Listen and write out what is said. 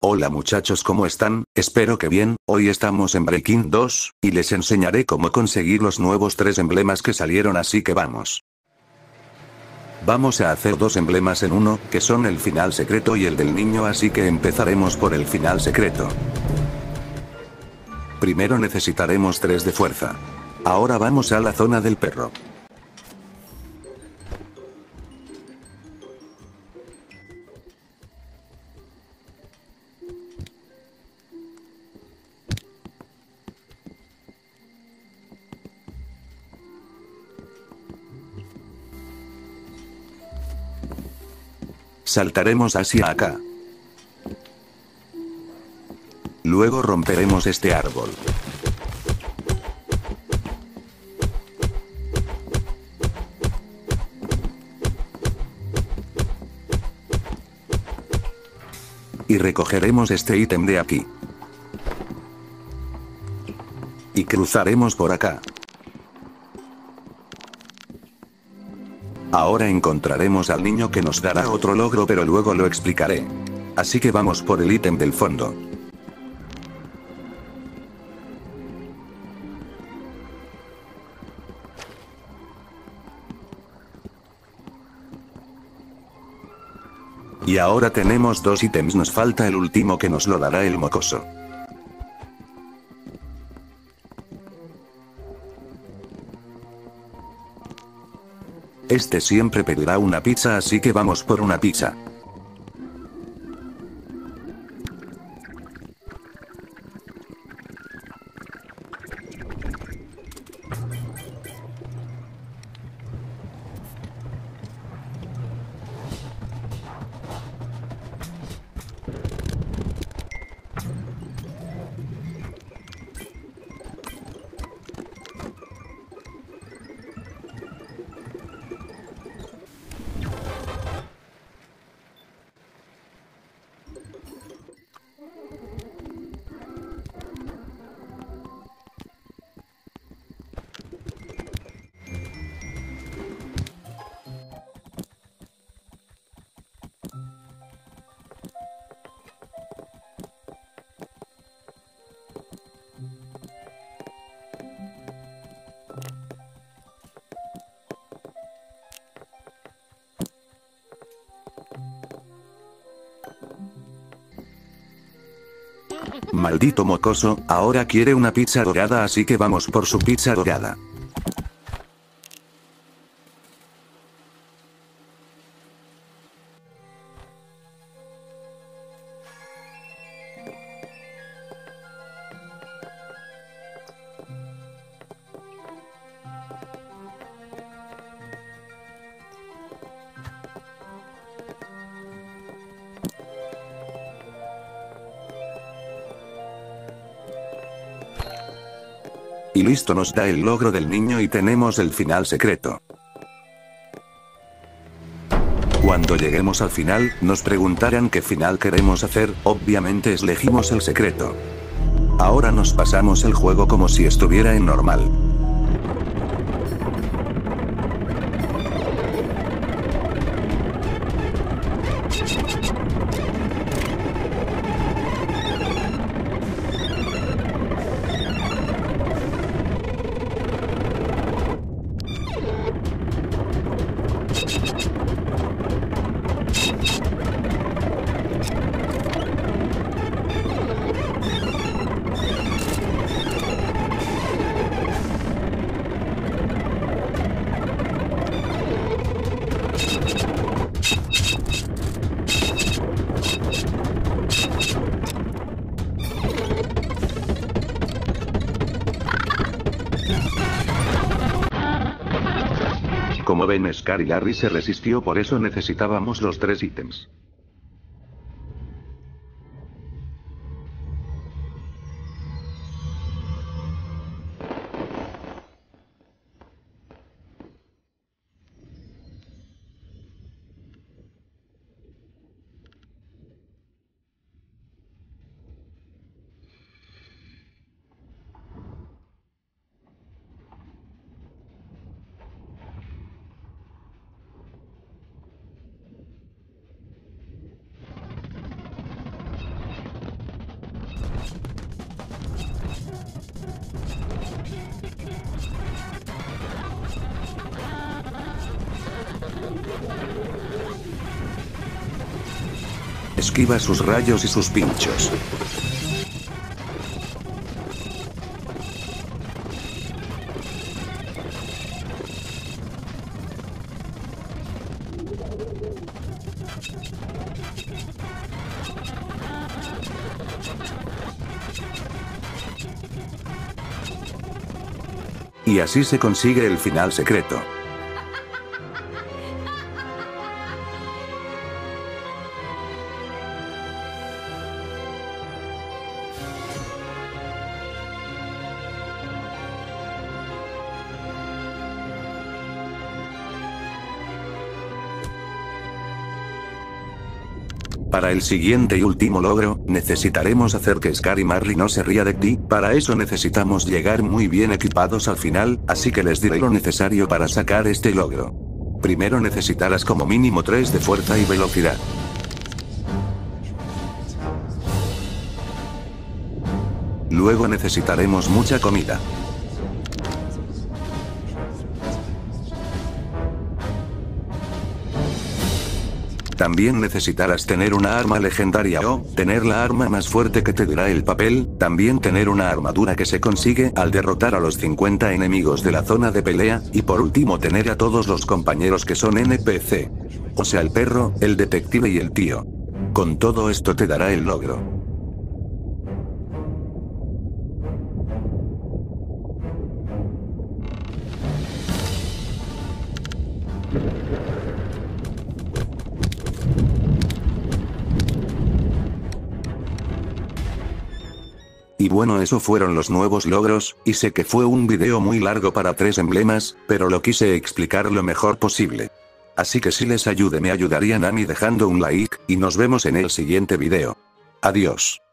Hola muchachos, ¿cómo están? Espero que bien. Hoy estamos en Breaking 2, y les enseñaré cómo conseguir los nuevos 3 emblemas que salieron, así que vamos. Vamos a hacer 2 emblemas en uno, que son el final secreto y el del niño, así que empezaremos por el final secreto. Primero necesitaremos 3 de fuerza. Ahora vamos a la zona del perro. Saltaremos hacia acá. Luego romperemos este árbol. Y recogeremos este ítem de aquí. Y cruzaremos por acá. Ahora encontraremos al niño que nos dará otro logro, pero luego lo explicaré. Así que vamos por el ítem del fondo. Y ahora tenemos 2 ítems, nos falta el último que nos lo dará el mocoso. Este siempre pedirá una pizza, así que vamos por una pizza. Maldito mocoso, ahora quiere una pizza dorada, así que vamos por su pizza dorada. Y listo, nos da el logro del niño y tenemos el final secreto. Cuando lleguemos al final, nos preguntarán qué final queremos hacer, obviamente elegimos el secreto. Ahora nos pasamos el juego como si estuviera en normal. Como ven, Scar y Larry se resistió, por eso necesitábamos los 3 ítems. Esquiva sus rayos y sus pinchos. Y así se consigue el final secreto. Para el siguiente y último logro, necesitaremos hacer que Scar y Marley no se ría de ti, para eso necesitamos llegar muy bien equipados al final, así que les diré lo necesario para sacar este logro. Primero necesitarás como mínimo 3 de fuerza y velocidad. Luego necesitaremos mucha comida. También necesitarás tener una arma legendaria o tener la arma más fuerte que te dará el papel, también tener una armadura que se consigue al derrotar a los 50 enemigos de la zona de pelea, y por último tener a todos los compañeros que son NPC. O sea el perro, el detective y el tío. Con todo esto te dará el logro. Y bueno, eso fueron los nuevos logros, y sé que fue un video muy largo para 3 emblemas, pero lo quise explicar lo mejor posible. Así que si les ayude me ayudarían a mí dejando un like, y nos vemos en el siguiente video. Adiós.